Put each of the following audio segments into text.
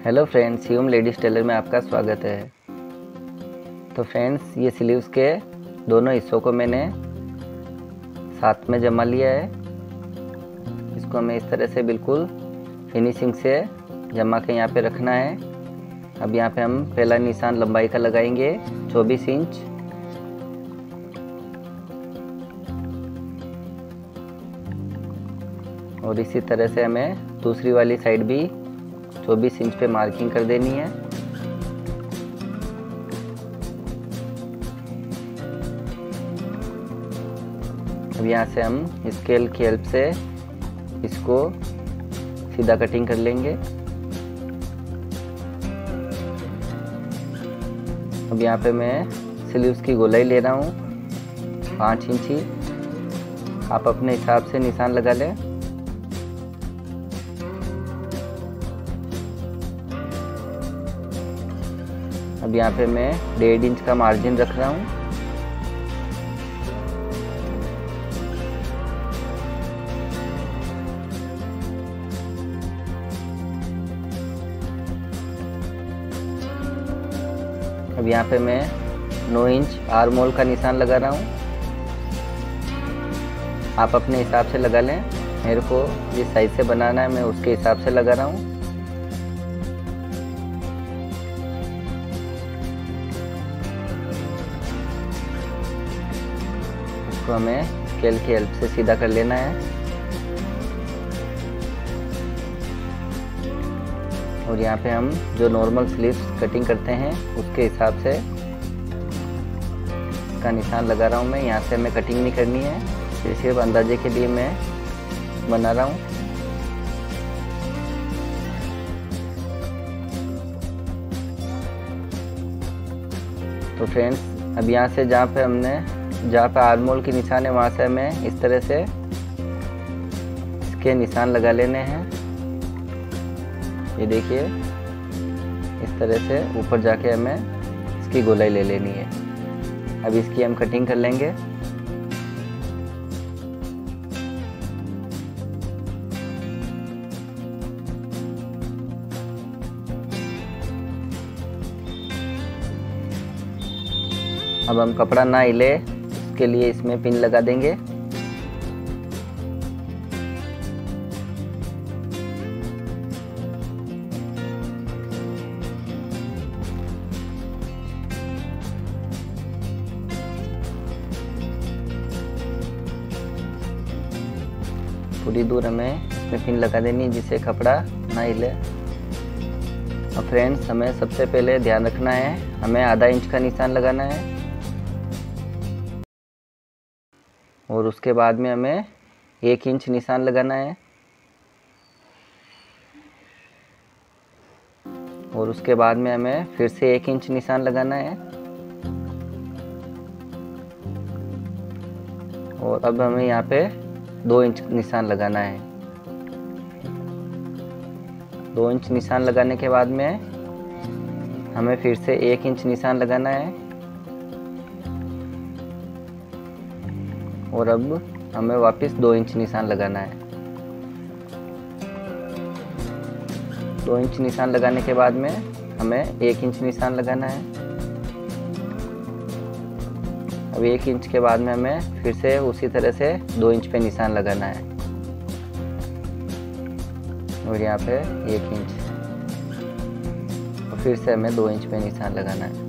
Hello friends, Hume ladies tailor में आपका स्वागत है। तो फ्रेंड्स, ये स्लीव्स के दोनों हिस्सों को मैंने साथ में जमा लिया है। इसको हमें इस तरह से बिल्कुल फिनिशिंग से जमा के यहाँ पे रखना है। अब यहाँ पे हम पहला निशान लंबाई का लगाएंगे 24 इंच। और इसी तरह से हमें दूसरी वाली साइड भी 24 इंच पे मार्किंग कर देनी है। अब यहाँ से हम स्केल की हेल्प से इसको सीधा कटिंग कर लेंगे। अब यहाँ पे मैं स्लीव्स की गोलाई ले रहा हूँ 5 इंची। आप अपने हिसाब से निशान लगा लें। अब यहाँ पे मैं 1.5 इंच का मार्जिन रख रहा हूँ। अब यहाँ पे मैं 9 इंच आर्म होल का निशान लगा रहा हूँ। आप अपने हिसाब से लगा लें। मेरे को जिस साइज से बनाना है मैं उसके हिसाब से लगा रहा हूँ। इसको हमें स्केल की हेल्प से सीधा कर लेना है। और यहाँ पे हम जो नॉर्मल स्लीव्स कटिंग करते हैं उसके हिसाब से इसका निशान लगा रहा हूँ मैं। यहाँ से हमें कटिंग नहीं करनी है, सिर्फ अंदाजे के लिए मैं बना रहा हूँ। तो फ्रेंड्स, अब यहाँ से जहाँ पे आर्म होल की निशान है वहाँ से हमें इस तरह से इसके निशान लगा लेने हैं। ये देखिए, इस तरह से ऊपर जाके हमें इसकी गोलाई ले लेनी है। अब इसकी हम कटिंग कर लेंगे। अब हम कपड़ा ना हिले इसके लिए इसमें पिन लगा देंगे। पूरी दूर हमें इसमें पिन लगा देनी है जिससे कपड़ा ना हिले। और फ्रेंड्स, हमें सबसे पहले ध्यान रखना है, हमें आधा इंच का निशान लगाना है। और उसके बाद में हमें 1 इंच निशान लगाना है। और उसके बाद में हमें फिर से 1 इंच निशान लगाना है। और अब हमें यहाँ पे 2 इंच निशान लगाना है। 2 इंच निशान लगाने के बाद में हमें फिर से 1 इंच निशान लगाना है। और अब हमें वापस 2 इंच निशान लगाना है। 2 इंच निशान लगाने के बाद में हमें 1 इंच निशान लगाना है। अब 1 इंच के बाद में हमें फिर से उसी तरह से 2 इंच पे निशान लगाना है। और यहाँ पे 1 इंच, और फिर से हमें 2 इंच पे निशान लगाना है।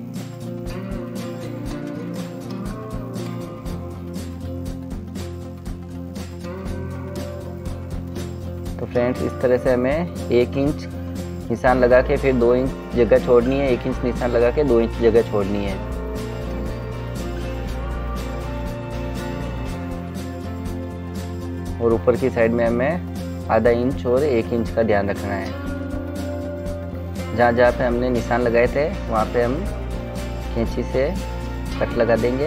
तो फ्रेंड्स, इस तरह से हमें 1 इंच निशान लगा के फिर 2 इंच जगह छोड़नी है। 1 इंच निशान लगा के 2 इंच जगह छोड़नी है। और ऊपर की साइड में हमें आधा इंच और 1 इंच का ध्यान रखना है। जहाँ जहाँ पे हमने निशान लगाए थे वहाँ पे हम कैंची से कट लगा देंगे।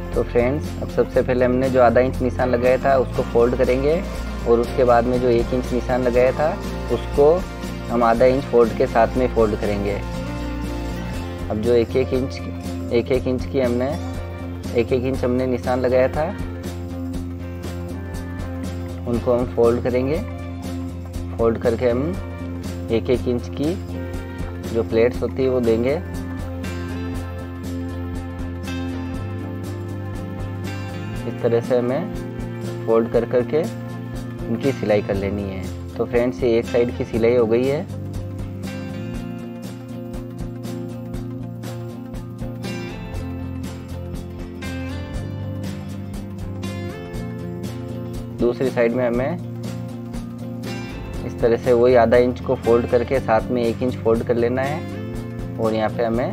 तो फ्रेंड्स अब सबसे पहले हमने जो आधा इंच निशान लगाया था उसको फोल्ड करेंगे और उसके बाद में जो 1 इंच निशान लगाया था उसको हम आधा इंच फोल्ड के साथ में फोल्ड करेंगे। अब जो एक एक इंच हमने निशान लगाया था उनको हम फोल्ड करेंगे। फोल्ड करके हम 1 इंच की जो प्लेट्स होती है वो देंगे। इस तरह से हमें फोल्ड कर करके इनकी सिलाई कर लेनी है। तो फ्रेंड्स ये एक साइड की सिलाई हो गई है। दूसरी साइड में हमें इस तरह से वही आधा इंच को फोल्ड करके साथ में 1 इंच फोल्ड कर लेना है और यहाँ पे हमें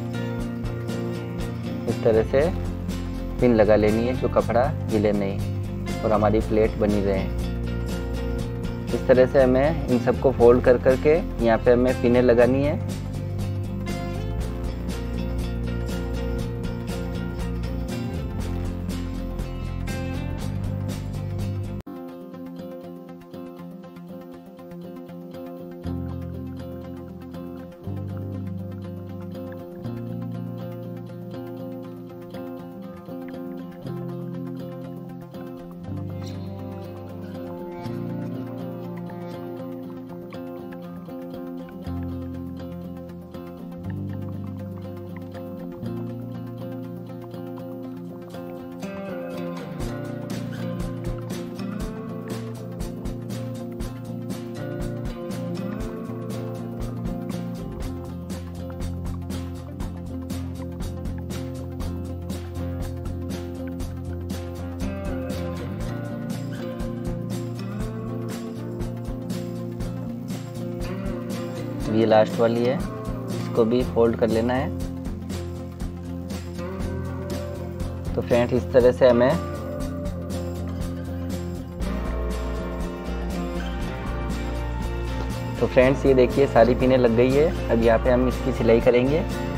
इस तरह से पिन लगा लेनी है जो कपड़ा हिले नहीं और हमारी प्लेट बनी रहे। इस तरह से हमें इन सबको फोल्ड कर करके यहाँ पे हमें पिनें लगानी है। ये लास्ट वाली है, इसको भी फोल्ड कर लेना है। तो फ्रेंड्स इस तरह से हमें ये देखिए सारी पिनें लग गई है। अब यहाँ पे हम इसकी सिलाई करेंगे।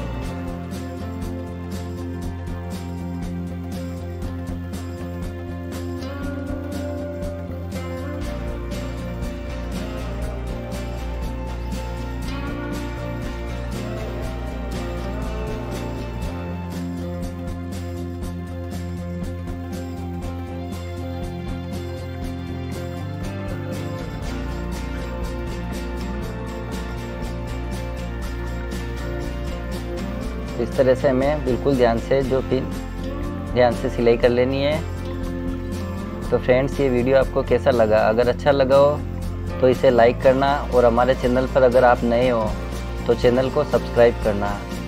इस तरह से हमें बिल्कुल ध्यान से सिलाई कर लेनी है। तो फ्रेंड्स ये वीडियो आपको कैसा लगा? अगर अच्छा लगा हो तो इसे लाइक करना और हमारे चैनल पर अगर आप नए हो तो चैनल को सब्सक्राइब करना।